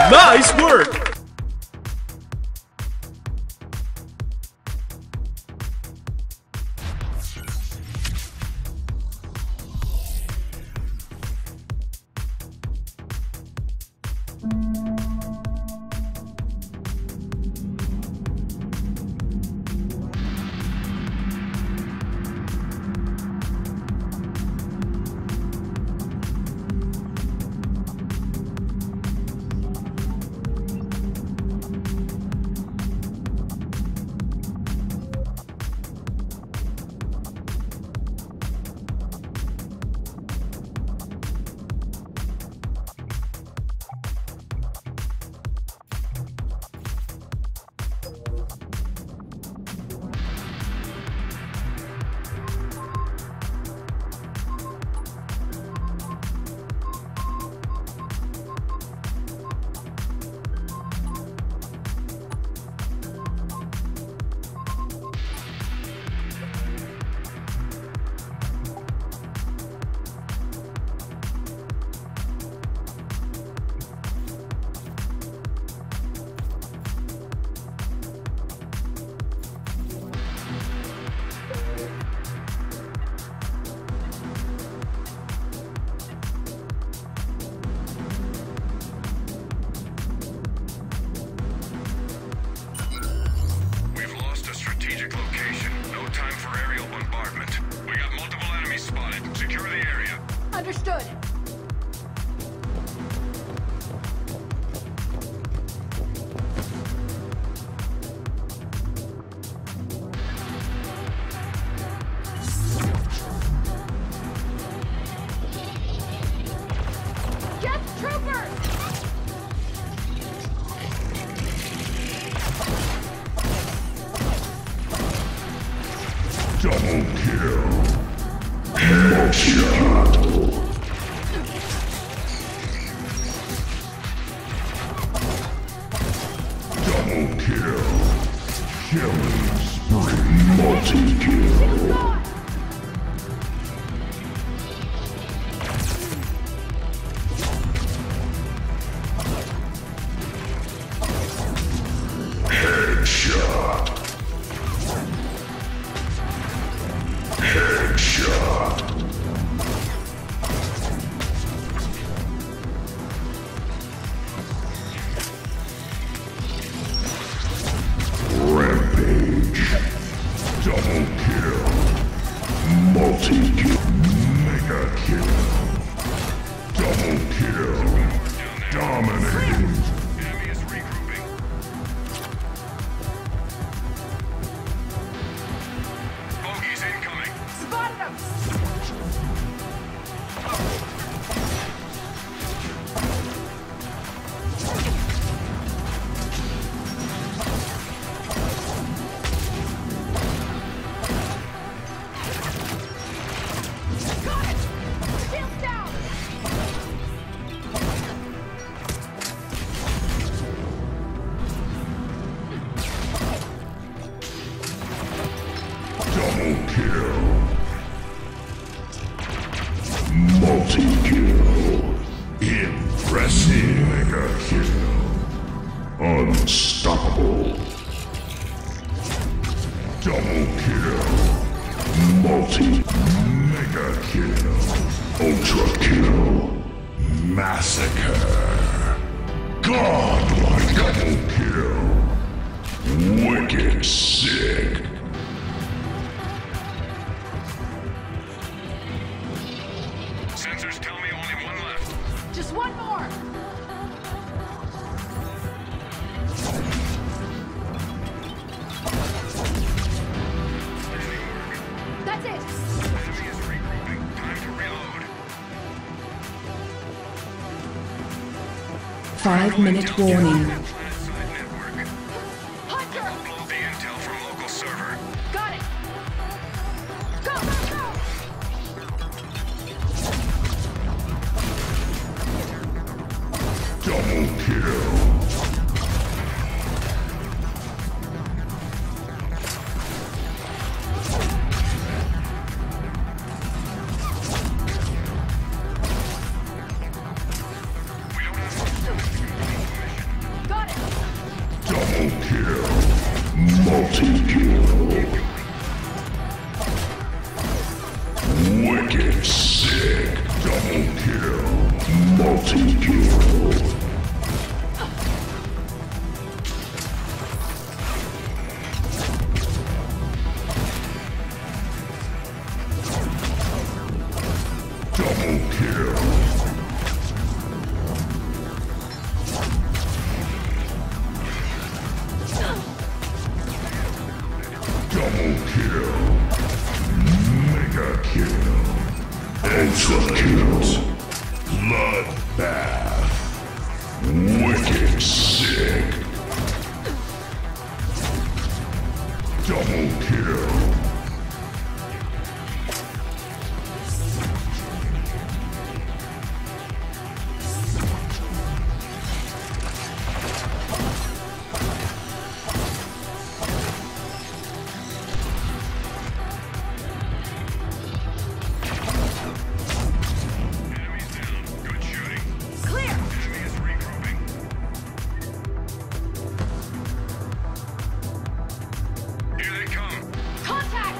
Nice work! Understood. Get troopers! Double kill. Headshot. Double kill. Killing spree. Multi-kill. Headshot. Headshot. Rampage. Double kill. Multi-kill. Mega kill. Double kill. Dominating. Enemy is regrouping. Bogeys incoming. Spotted them! Got it! Shields down! Double kill. Multi-kill. Impressive. Mega kill. Unstoppable. Double kill. Mega kill. Ultra kill. Massacre. Godlike. Double kill. Wicked sick. Sensors tell me only one left. Just one more! That's it! Enemy is regrouping. Time to reload. 5-minute warning. Planet-side network. Hunter! Upload the intel from local server. Got it! Go, go, go! Double kill. We don't have kill. Double kill. Mega kill. Ultra kill. Bloodbath. Wicked sick. Double kill. Enemies down. Good shooting. Clear! Enemy is regrouping. Here they come. Contact!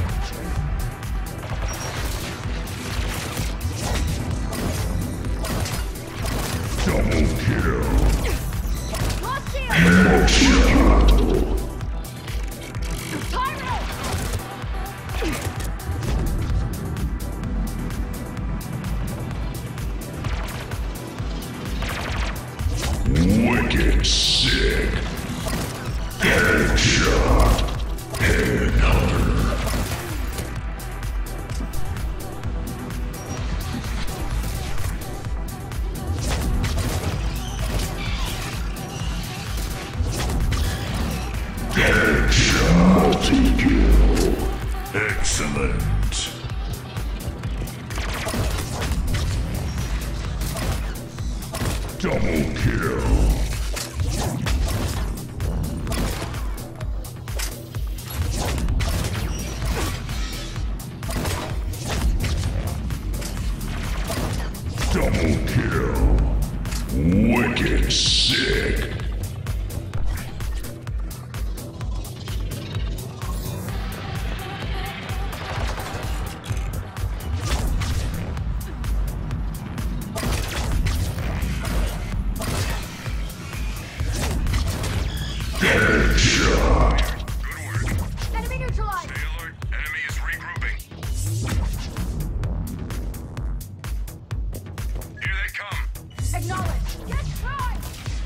Double kill. Lost shield! Motion. Pyro! Wicked sick. Headshot. Headhunter. Headshot. Multi-kill. Excellent. Double kill. Double kill. Wicked sick. Headshot. Good work. Enemy neutralized! Stay alert. Enemy is regrouping. Here they come. Acknowledge! Get tried!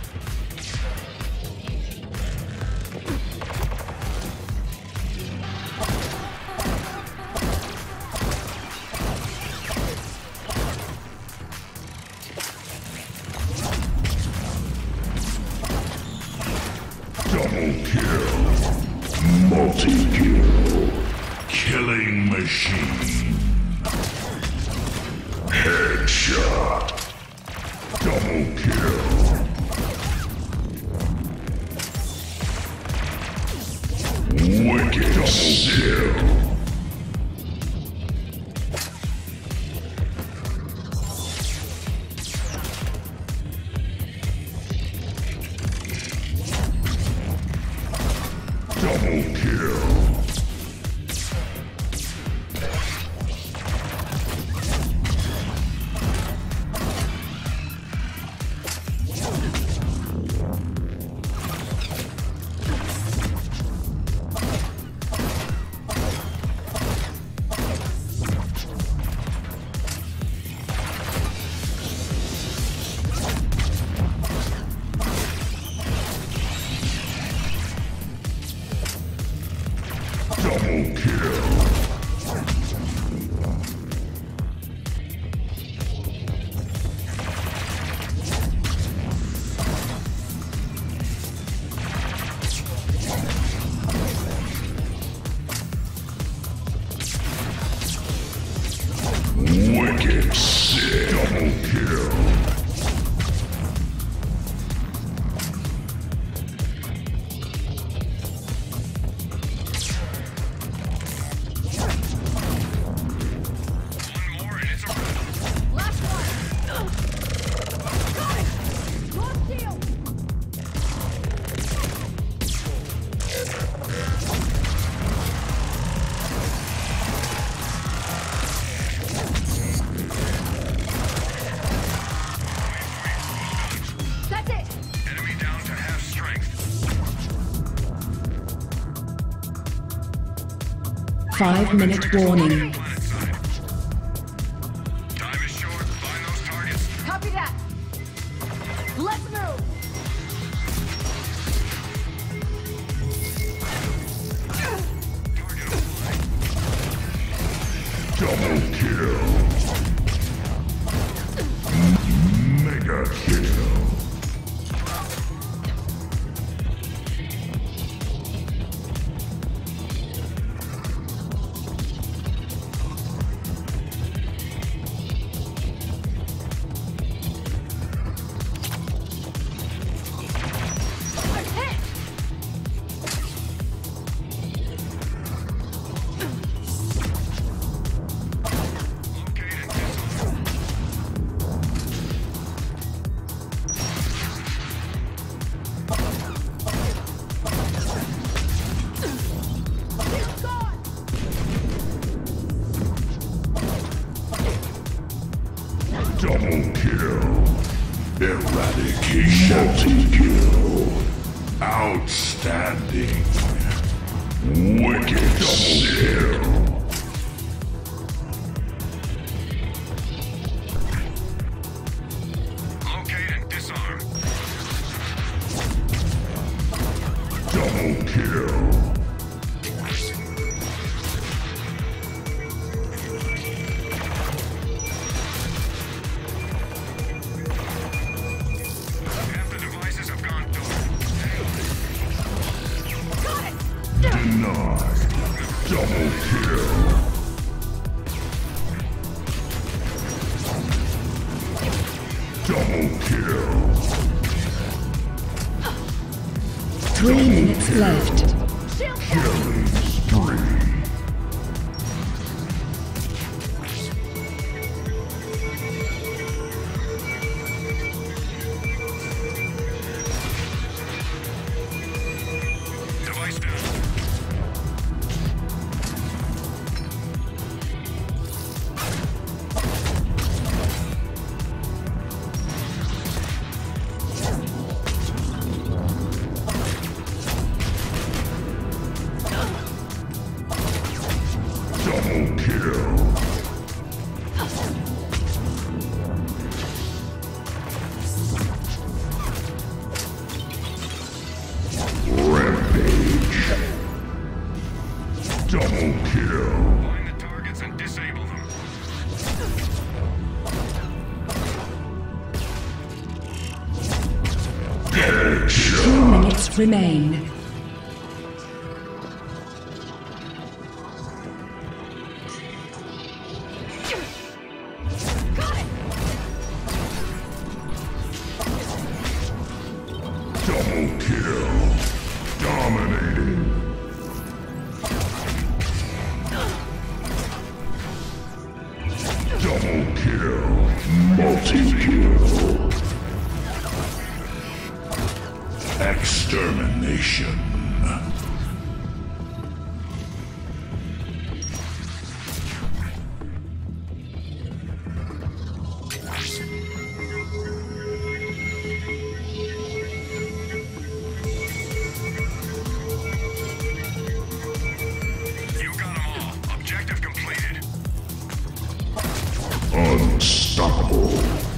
Double kill. Multi-kill. Killing machine. Headshot. Double kill. Wicked sick. Double kill. Double kill. Wicked sick. Double kill. One more and it's a wrap. Last one! Got it! Lost shield! That's it! Enemy down to half strength. 5-minute warning. Planet side. Time is short. Eradication. Multi-kill. Outstanding. Wicked kill. Locate and disarm. Double kill. Half the devices have gone dark. Denied. Double kill. Double kill. 3 minutes left. Shield down. Killing spree. Device down. Double kill. Rampage. Double kill. Find the targets and disable them. Headshot. 2 minutes remain. Got it. Double kill. Dominating. Double kill. Multi-kill. Extermination. You got them all. Objective completed. Unstoppable.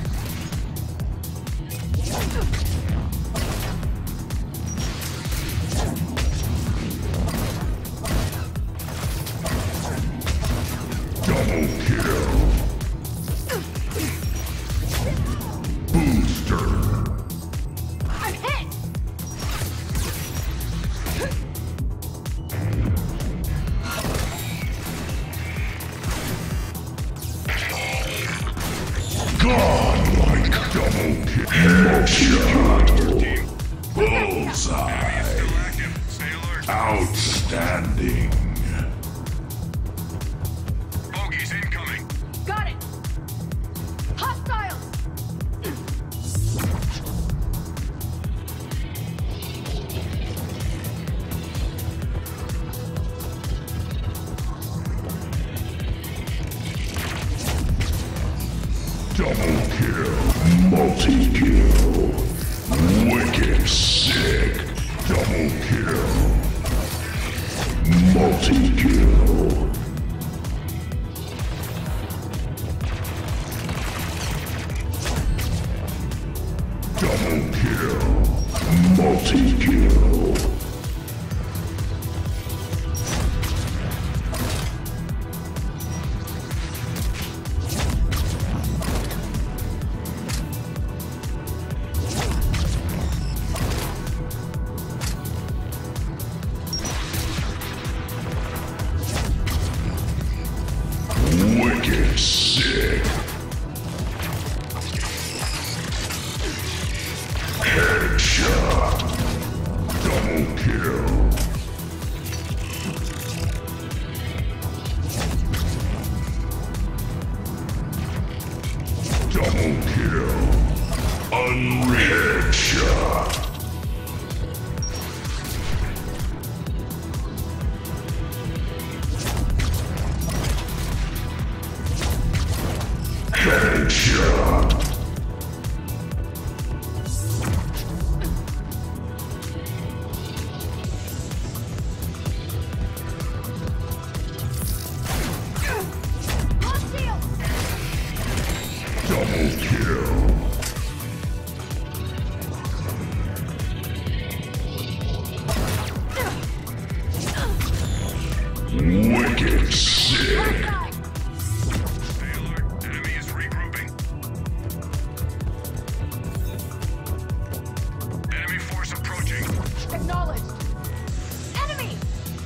Double kill. Booster. I'm hit. Godlike double kill. Headshot. Team. Bullseye. Still active. Stay alert. Outstanding. Bogies incoming. Got it. Hostiles. Double kill. Multi-kill. Wicked sick. Double kill. Multi-kill. Double kill. Multi-kill. Wicked sick. Headshot. Double kill. Double kill. Headshot. Wicked sick. Stay alert. Enemy is regrouping. Enemy force approaching. Acknowledged. Enemy!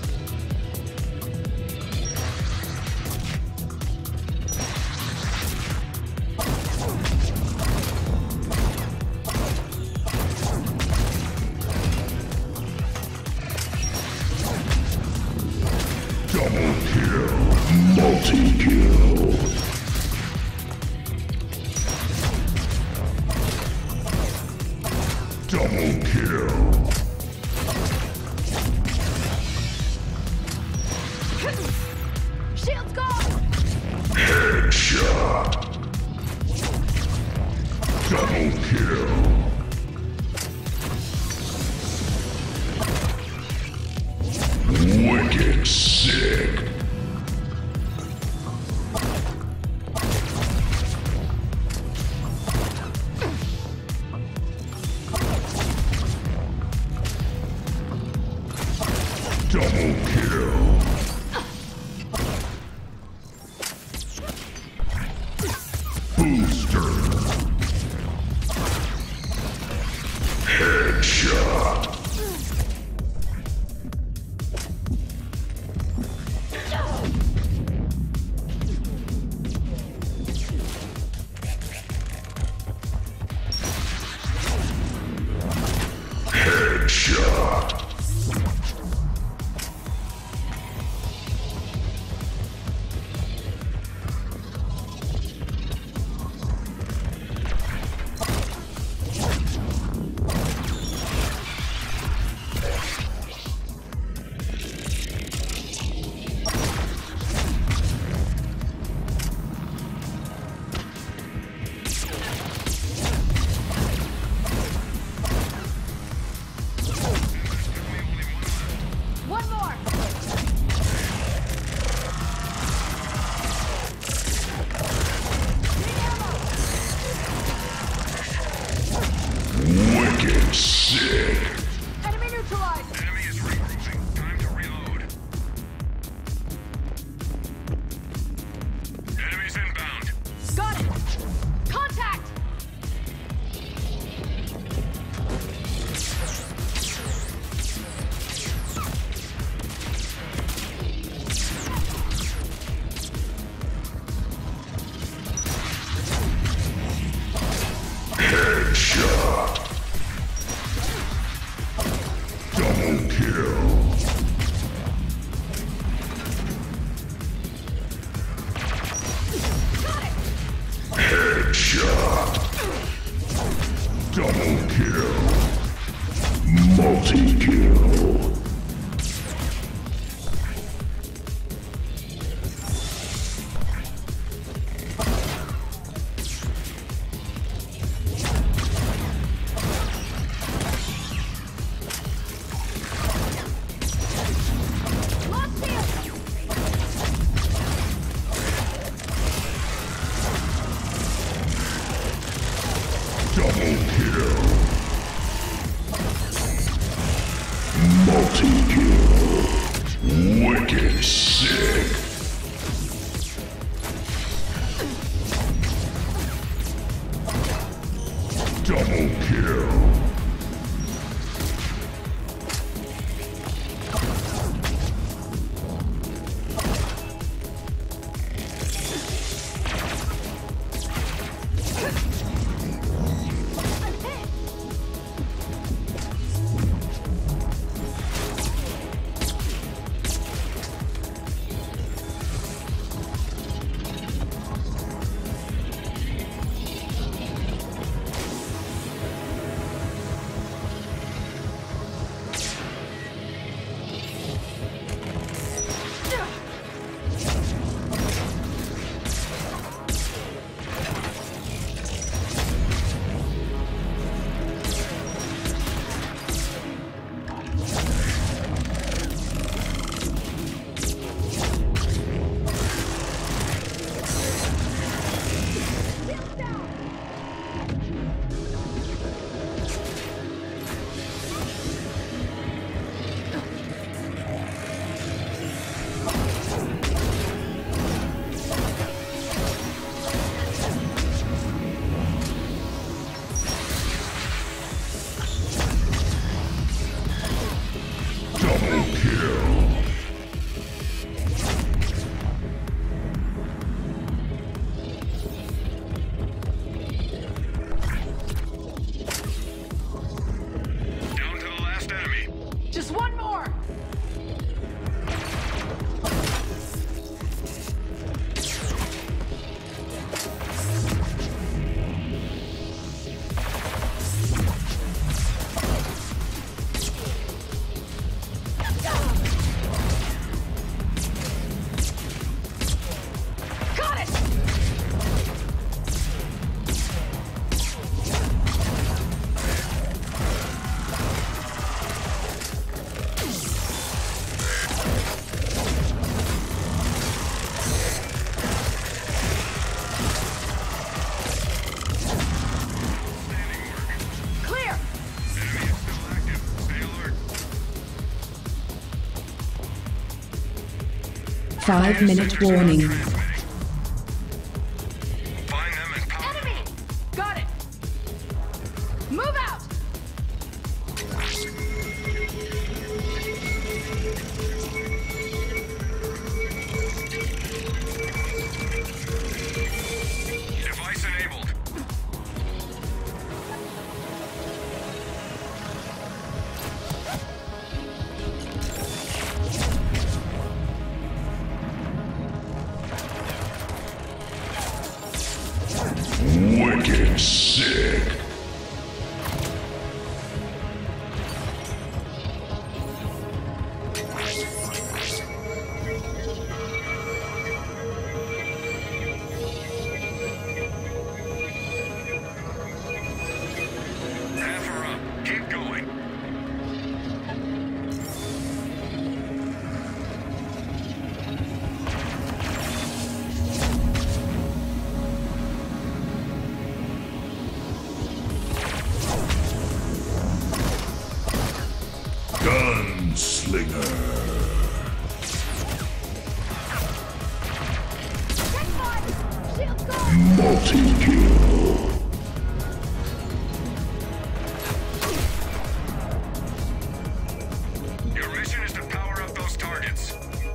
Double kill. Multi-kill. Double kill. Shields gone! Headshot. Double kill. Wicked sick. Double kill. Booster. Headshot. Headshot. 5-minute warning. Find them and pound them. Enemy! Got it! Move out! Device enabled. Wicked sick. Half her up. Keep going. Gunslinger. Check fire! Shield guard! Multi-kill. Your mission is to power up those targets.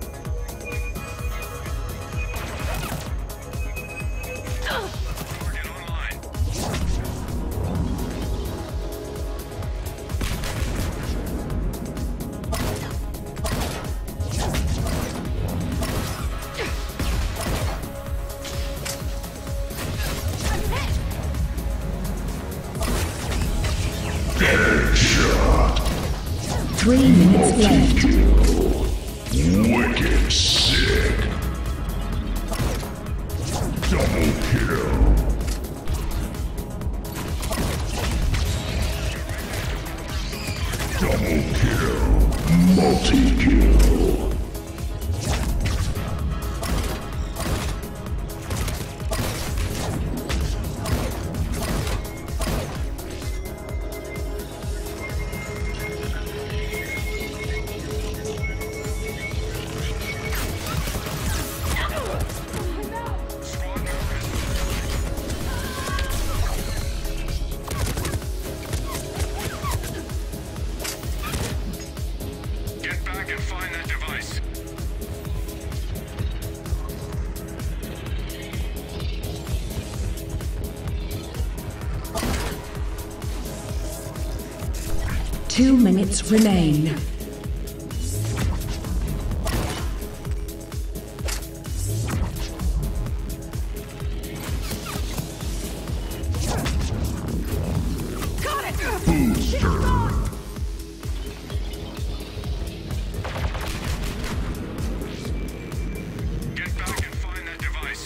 Target online. Headshot. 3 minutes left. Multi-kill. Wicked sick. Double kill. Double kill. Multi-kill. Squad members. Get back and find that device. Two minutes remain. Got it! Booster. Get back and find that device.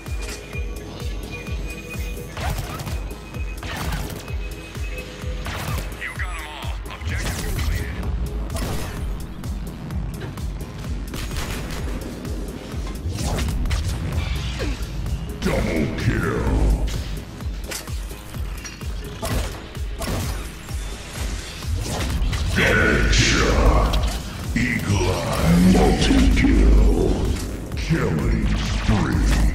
You got them all. Objective completed. Double kill. Headshot. Eagle Eye. Multi-kill. Killing spree.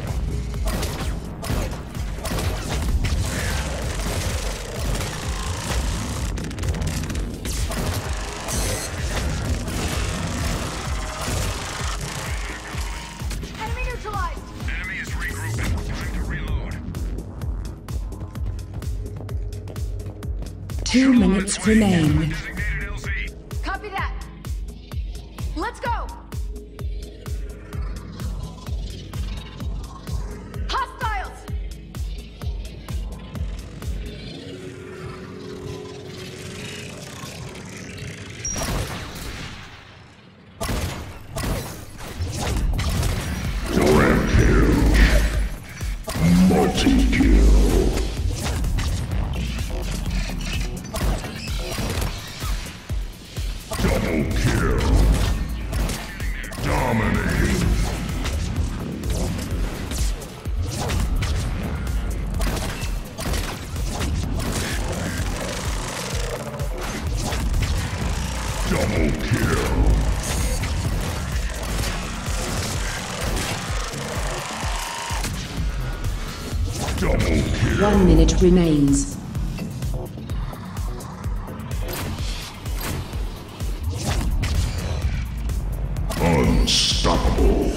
Enemy neutralized! Enemy is regrouping. Time to reload. 2 minutes remain. Designated LZ. Copy that! Let's go! Hostiles! Rampage. Multi-kill. Double kill. Dominating. Double kill. 1 minute remains. Unstoppable.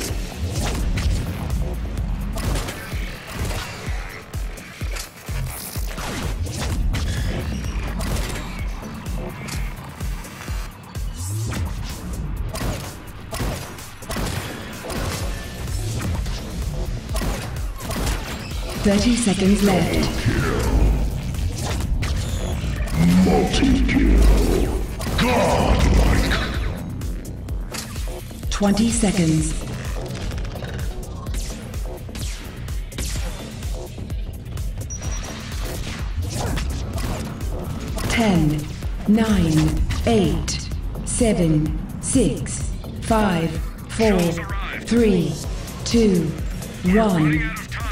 Thirty seconds left. Multi-kill. Godlike. 20 seconds. Ten, 9, 8, 7, 6, 5, 4, 3, 2, 1.